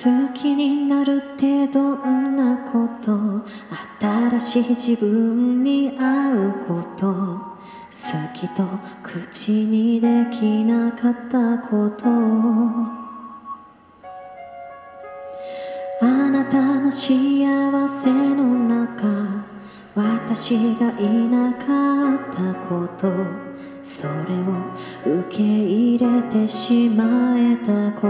好きになるってどんなこと、新しい自分に会うこと、好きと口にできなかったこと、あなたの幸せの中、私がいなかったこと、それを受け入れてしまえたこと、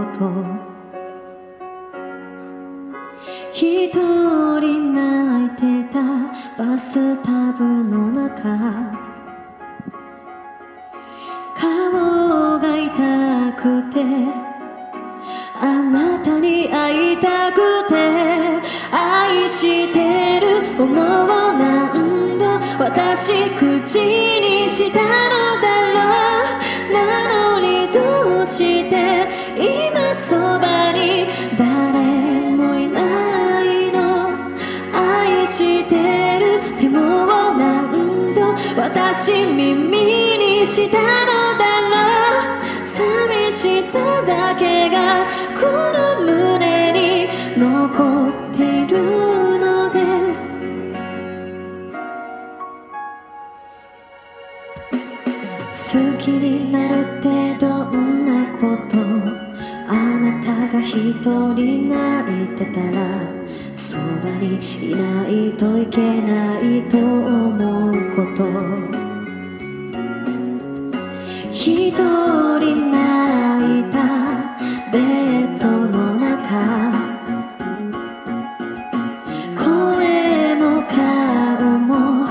一人泣いてたバスタブの中、顔が痛くてあなたに会いたくて、愛してる思う何度私口にしたのだろう。なのにどうして今そばに誰もいないの。愛してるでも何度私耳にしたのだろう。寂しさだけがこの胸に残っているのです。好きになるってどんなこと、あなたが一人泣いてたらそばにいないといけないと思うこと、一人泣いたベッドの中、声も顔も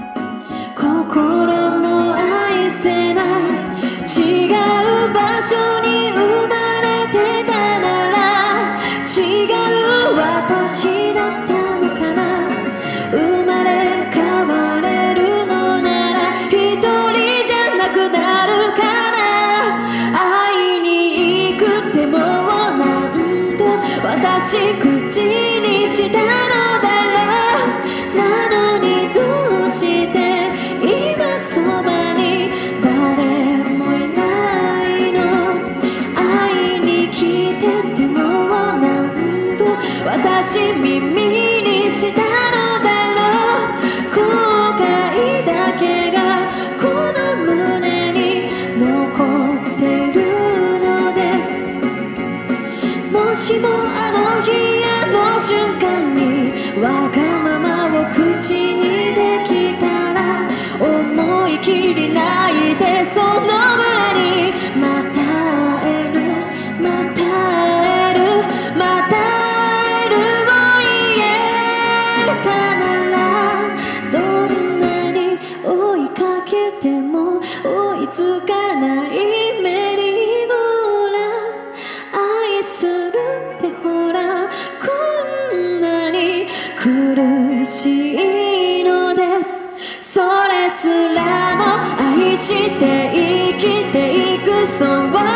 心も愛せない、違う場所に生まれてたなら違う私だったのかな。生まれ変われるのなら一人じゃなくなるかな。会いに行くでも何度私口にしたのだろう。なのにどうして今そばに誰もいないの。会いに来てても何度私耳にしたのだろう。後悔だけがこの胸に残っているのです。もしもあの日あの瞬間にわがままを口にできたら、思い切り泣いてその胸にまた会えるまた会えるまた会えるを言えたなら、どんなに追いかけても追いつかないメリーゴーラン。愛するってほらこんなに苦しいのです。それすらも愛して生きていくそう思えるほど、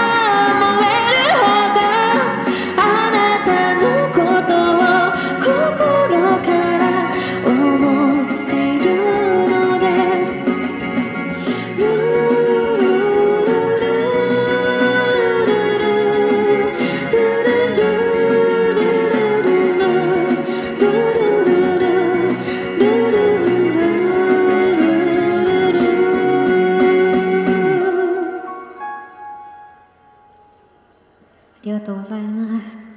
あなたのことを心から思っているのです。ありがとうございます。